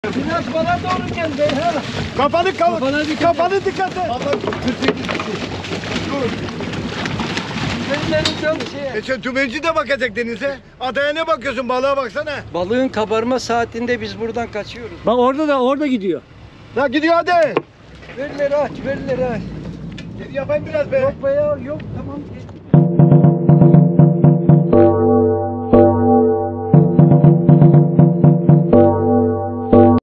Biraz bana doğru gel Beyhan. Kafanı dikkat et. Gözlerin çok şey. Sen tümenci de bakacak denize. Adaya ne bakıyorsun? Balığa baksana. Balığın kabarma saatinde biz buradan kaçıyoruz. Bak orada gidiyor. Ya gidiyor hadi. Verileri aç, verileri aç. Yapayım biraz be. Yok be ya, yok tamam.